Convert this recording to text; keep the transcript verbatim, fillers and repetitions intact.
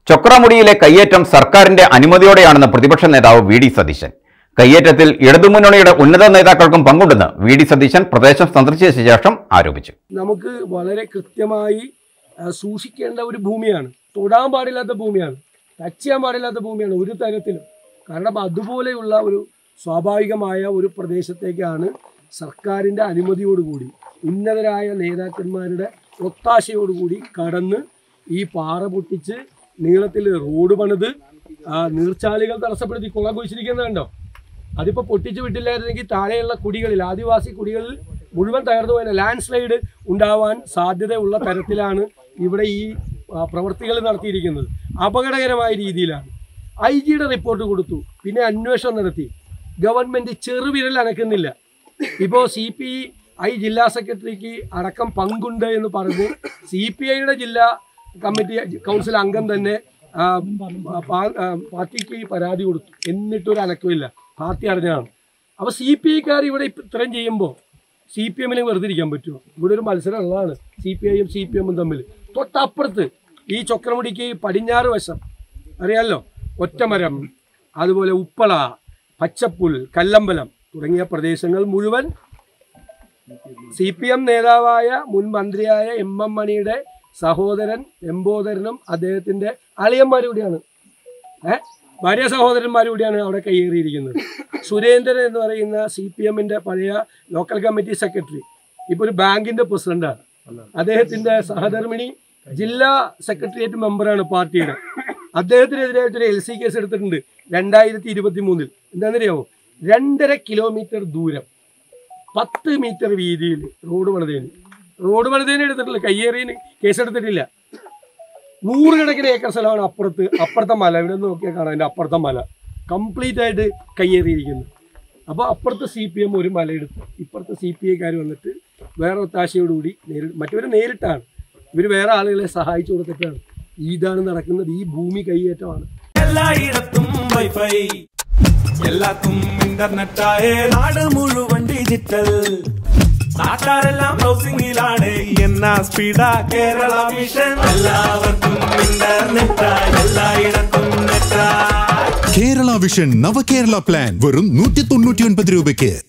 ചൊക്രമുടിയിലെ കയ്യേറ്റം സർക്കാരിന്റെ അനുമതിയോടെയാണെന്ന് പ്രതിപക്ഷ നേതാവ് വി ഡി സതീശൻ. കയ്യേറ്റത്തിൽ ഇടതുമുന്നണിയുടെ ഉന്നത നേതാക്കൾക്കും പങ്കുണ്ടെന്ന് വി ഡി സതീശൻ പ്രദേശം സന്ദർശിച്ച ശേഷം ആരോപിച്ചു. നമുക്ക് വളരെ കൃത്യമായി സൂക്ഷിക്കേണ്ട ഒരു ഭൂമിയാണ്, തൊടാൻ പാടില്ലാത്ത ഭൂമിയാണ്, ടച്ച് ചെയ്യാൻ പാടില്ലാത്ത ഭൂമിയാണ് ഒരു തരത്തിലും. കാരണം അതുപോലെയുള്ള ഒരു സ്വാഭാവികമായ ഒരു പ്രദേശത്തേക്കാണ് സർക്കാരിൻ്റെ അനുമതിയോടുകൂടി ഉന്നതരായ നേതാക്കന്മാരുടെ ഒത്താശയോടുകൂടി കടന്ന് ഈ പാറ പൊട്ടിച്ച് നീളത്തിൽ റോഡ് പണിത് നീർച്ചാലുകൾ തടസ്സപ്പെടുത്തി കുളം കുഴിച്ചിരിക്കുന്നുണ്ടോ. അതിപ്പോൾ പൊട്ടിച്ചു വിട്ടില്ലായിരുന്നെങ്കിൽ താഴെയുള്ള കുടികളിൽ, ആദിവാസി കുടികളിൽ മുഴുവൻ തകർന്നു പോയ ലാൻഡ് സ്ലൈഡ് ഉണ്ടാവാൻ സാധ്യതയുള്ള തരത്തിലാണ് ഇവിടെ ഈ പ്രവൃത്തികൾ നടത്തിയിരിക്കുന്നത്. അപകടകരമായ രീതിയിലാണ്. ഐ ജിയുടെ റിപ്പോർട്ട് കൊടുത്തു, പിന്നെ അന്വേഷണം നടത്തി. ഗവൺമെൻറ് ചെറുവിരൽ അനക്കുന്നില്ല. ഇപ്പോൾ സി പി ഐ ജില്ലാ സെക്രട്ടറിക്ക് അടക്കം പങ്കുണ്ട് എന്ന് പറഞ്ഞ് സി പി ഐയുടെ ജില്ലാ കമ്മിറ്റി കൗൺസിൽ അംഗം തന്നെ പാർട്ടിക്ക് പരാതി കൊടുത്തു. എന്നിട്ടൊരു അനക്കമില്ല. പാർട്ടി അറിഞ്ഞതാണ്. അപ്പോൾ സി പി ഐക്കാർ ഇവിടെ ഇത്രയും ചെയ്യുമ്പോൾ സി പി എമ്മിന് വെറുതെ ഇരിക്കാൻ പറ്റുമോ? ഇവിടെ ഒരു മത്സരം ഉള്ളതാണ് സി പി ഐയും സി പി എമ്മും തമ്മിൽ. തൊട്ടപ്പുറത്ത് ഈ ചൊക്രമുടിക്ക് പടിഞ്ഞാറ് വശം അറിയാമല്ലോ, ഒറ്റമരം, അതുപോലെ ഉപ്പള, പച്ചപ്പുൽ, കല്ലമ്പലം തുടങ്ങിയ പ്രദേശങ്ങൾ മുഴുവൻ സി പി എം നേതാവായ മുൻ മന്ത്രിയായ എം എം മണിയുടെ സഹോദരൻ എംബോധരനും അദ്ദേഹത്തിൻ്റെ അളിയന്മാരൂടെയാണ്, ഏഹ് ഭാര്യ സഹോദരന്മാരൂടെയാണ് അവിടെ കയ്യേറിയിരിക്കുന്നത്. സുരേന്ദ്രൻ എന്ന് പറയുന്ന സി പി എമ്മിൻ്റെ പഴയ ലോക്കൽ കമ്മിറ്റി സെക്രട്ടറി ഇപ്പോൾ ഒരു ബാങ്കിൻ്റെ പ്രസിഡന്റാണ്. അദ്ദേഹത്തിൻ്റെ സഹധർമ്മിണി ജില്ലാ സെക്രട്ടേറിയറ്റ് മെമ്പറാണ് പാർട്ടിയുടെ. അദ്ദേഹത്തിനെതിരായിട്ടൊരു എൽ സി കേസ് എടുത്തിട്ടുണ്ട് രണ്ടായിരത്തി ഇരുപത്തി മൂന്നിൽ. എന്താണെന്നറിയാമോ? രണ്ടര കിലോമീറ്റർ ദൂരം പത്ത് മീറ്റർ വീതിയിൽ റോഡ് പണിതേന് റോഡ് പണിതേന് എടുത്തിട്ടില്ല, കയ്യേറിയതിന് കേസെടുത്തിട്ടില്ല. നൂറുകണക്കിന് ഏക്കർ സ്ഥലമാണ് അപ്പുറത്ത് അപ്പുറത്തെ മല. ഇവിടെ നിന്ന് നോക്കിയാൽ കാണാം, അതിൻ്റെ അപ്പുറത്തെ മല കംപ്ലീറ്റ് ആയിട്ട് കയ്യേറിയിരിക്കുന്നു. അപ്പോൾ അപ്പുറത്ത് സി പി എം ഒരു മല എടുത്തു, ഇപ്പുറത്ത് സി പി ഐക്കാർ വന്നിട്ട് വേറെ ഒത്താശയോടുകൂടി നേരിട്ട്, മറ്റവർ നേരിട്ടാണ്, ഇവർ വേറെ ആളുകളെ സഹായിച്ചു കൊടുത്തിട്ടാണ് ഇതാണ് നടക്കുന്നത്. ഈ ഭൂമി കയ്യേറ്റമാണ്. എല്ലായിടത്തും വൈഫൈ, എല്ലാത്തും ഇന്റർനെറ്റായേ, നാട് മുഴുവൻ ഡിജിറ്റൽ, നാട്ടാരെല്ലാം ബ്രൗസിംഗിലാണ്. എന്നാ സ്പീഡാ കേരള മിഷൻ, എല്ലാവർക്കും ഇന്റർനെറ്റാ, എല്ലായിടത്തും നെറ്റാ. കേരള വിഷൻ നവകേരള പ്ലാൻ വെറും നൂറ്റി തൊണ്ണൂറ്റി ഒൻപത് രൂപയ്ക്ക്.